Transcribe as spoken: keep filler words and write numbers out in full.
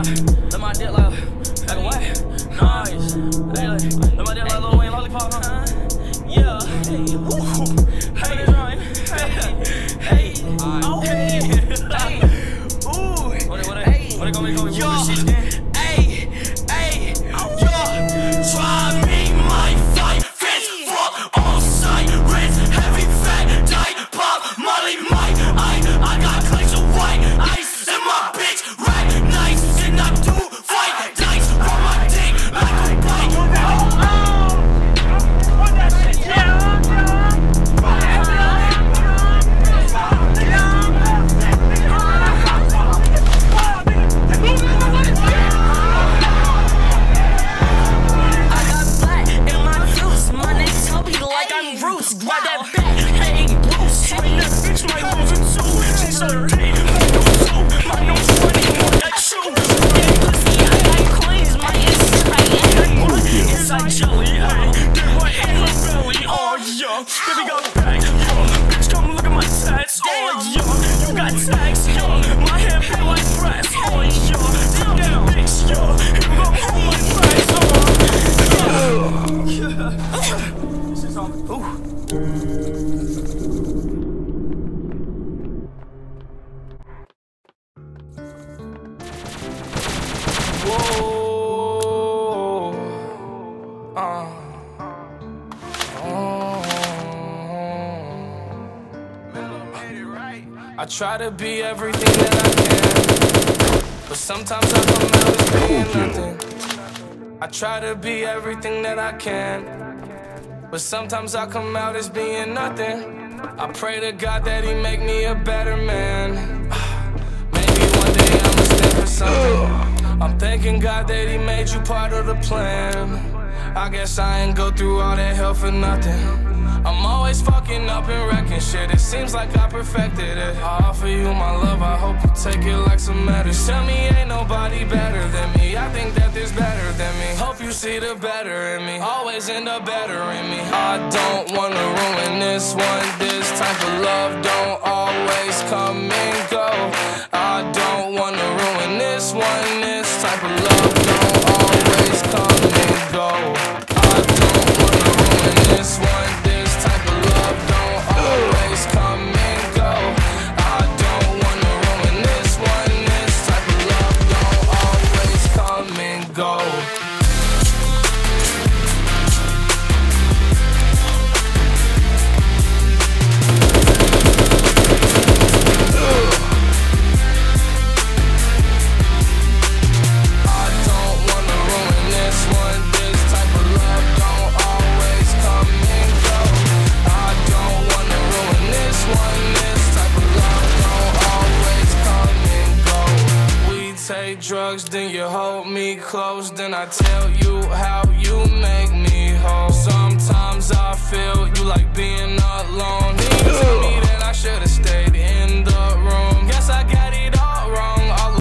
my, let my dick like, like a what? Nice. Hey, let, let my dick like Lil Wayne Lollipop, huh? Yeah. Hey, woo. Hey, that's right. Hey, hey, oh, hey, hey, ooh. What, what, hey, what, gonna make me yo, hey, hey, oh, yeah. Try me, my fight, fist, fuck, all sirens, heavy, fat, diet, pop, Molly, Mike, I, I got clicks of white ice in my bitch, right, nice, and I do fight, dice, roll my dick like a bike. What that shit, yeah. Roots, grab that back, hey, Bruce, hey, that bitch might lose it too. She said her hey, my nose too, my nose funny, more like shoe. Yeah, pussy, I got coins, my inside, hey, what? Inside jelly, hey, get right in her belly, oh, yeah. Baby got back, yo, bitch, come look at my tats, oh, yo. You got tags, yo, my hair feel like brass, oh, yo. Take that bitch, yo, you gon' hold my price, oh, yeah. Ooh. Whoa. Uh. Oh. I try to be everything that I can, but sometimes I come out as being nothing. I try to be everything that I can, but sometimes I come out as being nothing. I pray to God that he make me a better man. Maybe one day I'ma stand for something. I'm thanking God that he made you part of the plan. I guess I ain't go through all that hell for nothing. I'm always fucking up and wrecking shit. It seems like I perfected it. I offer you my love, I hope you take it like some medicine. Tell me ain't nobody better than me. I think that there's better than me. Hope you see the better in me. Always end up better in me. I don't wanna ruin this one. This type of love don't always come and go. I don't wanna ruin this one. This type of love don't always come and go. I don't wanna ruin this one. Drugs, then you hold me close, then I tell you how you make me whole. Sometimes